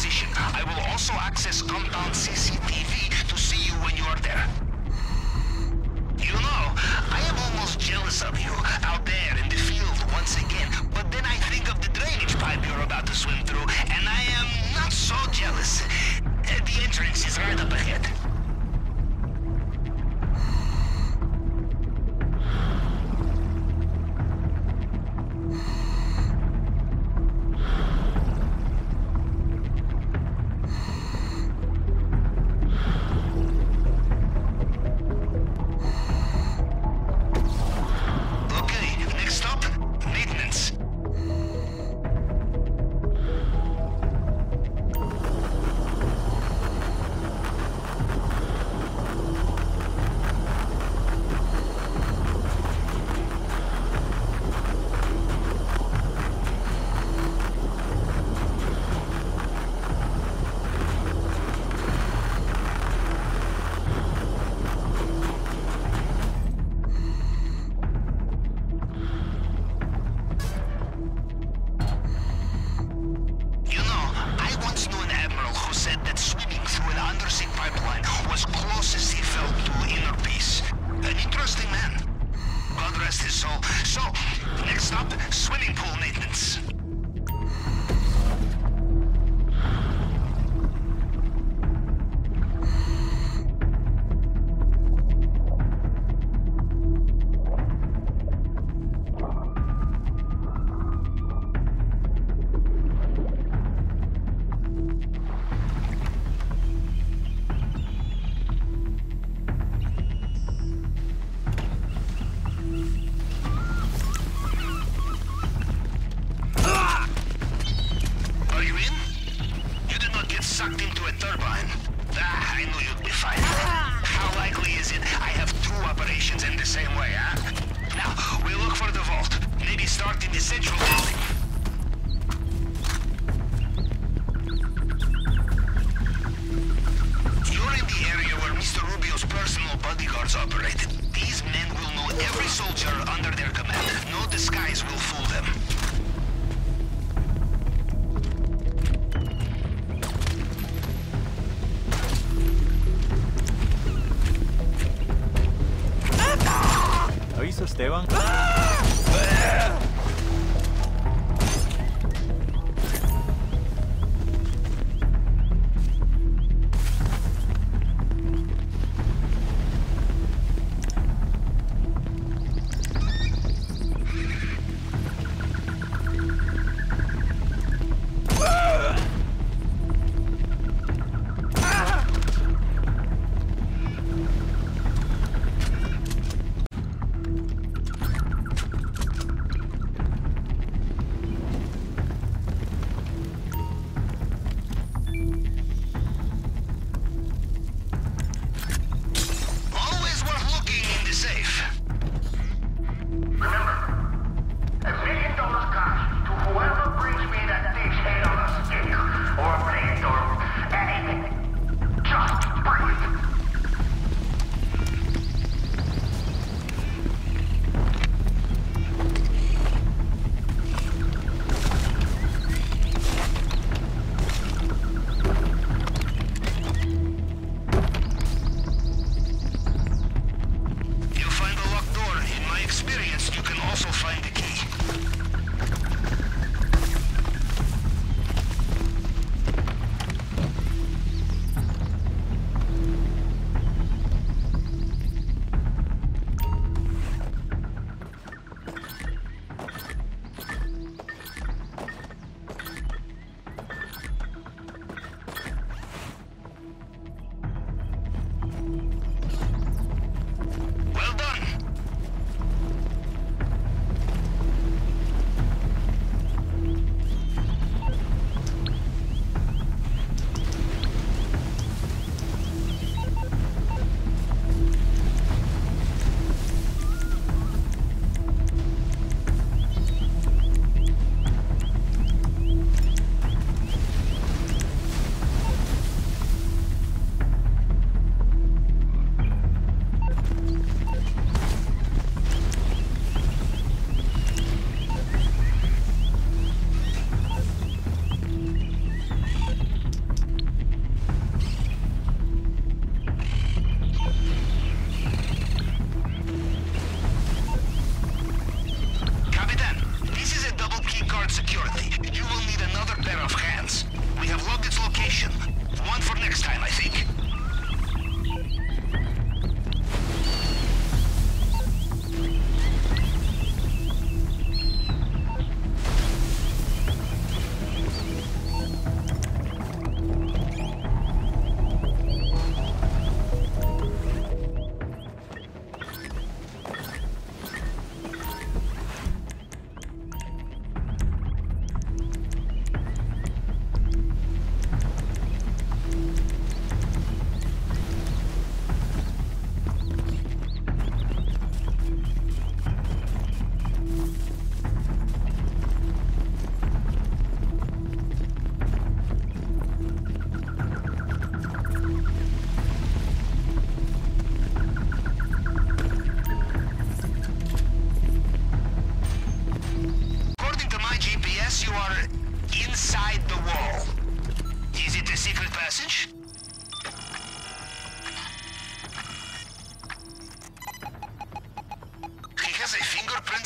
position. I will also access compound CCTV to see you when you are there. You know, I am almost jealous of you out there in the field once again, but then I think of the drainage pipe you're about to swim through, and I am not so jealous. The entrance is right up ahead. So, next stop, swimming pool maintenance. Sucked into a turbine. I knew you'd be fine. How likely is it I have two operations in the same way, huh? Now, we'll look for the vault. Maybe start in the central building. You're in the area where Mr. Rubio's personal bodyguards operated. These men will know every soldier under their command. No disguise will fool them. ¿Lo hizo Esteban?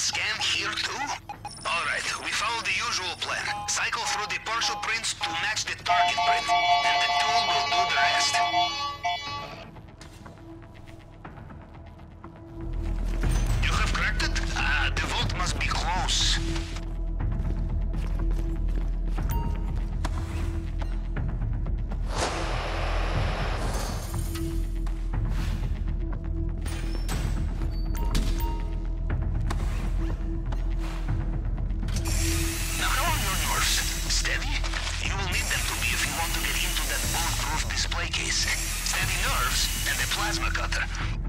scan here too? Alright, we follow the usual plan. Cycle through the partial prints to match the target print, and the tool will do the rest. You have cracked it? The vault must be close. Display case, steady nerves, and a plasma cutter.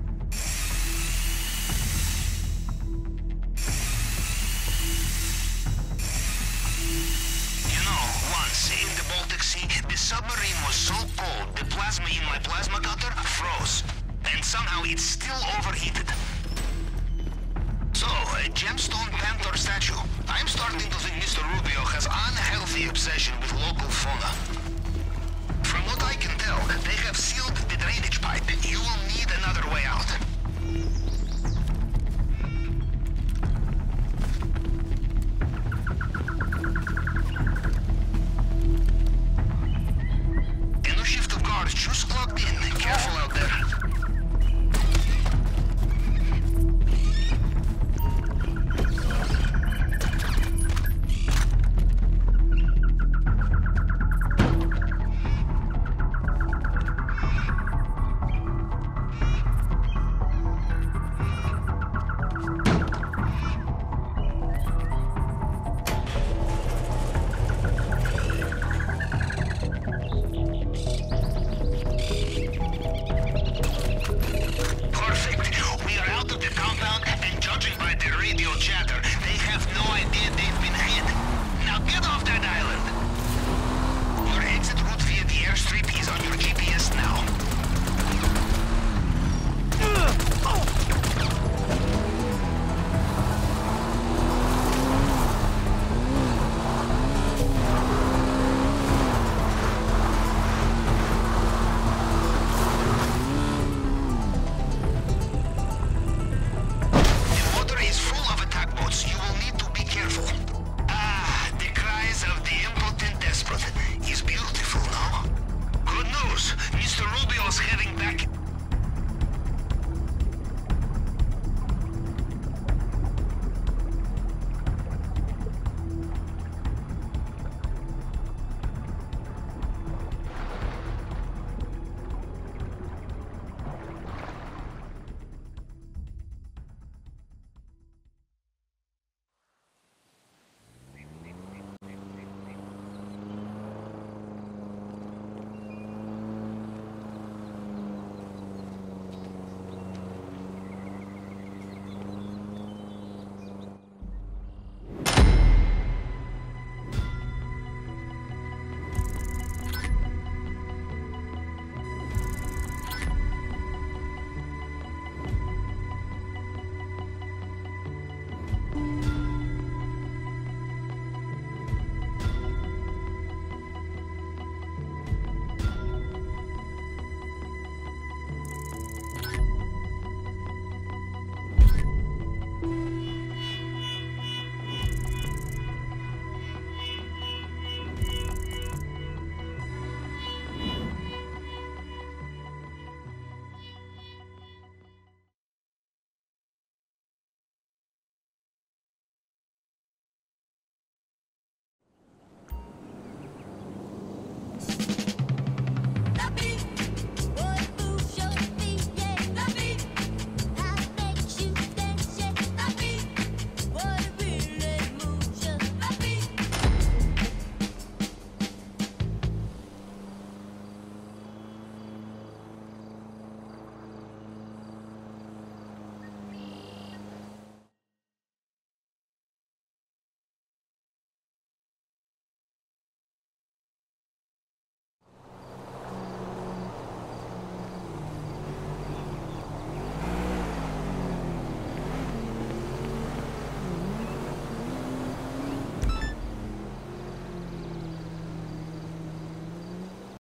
You know, once in the Baltic Sea, the submarine was so cold, the plasma in my plasma cutter froze. And somehow it's still overheated. So, a gemstone panther statue. I'm starting to think Mr. Rubio has unhealthy obsession with local fauna. From what I can tell, they have sealed the drainage pipe. You will need another way out.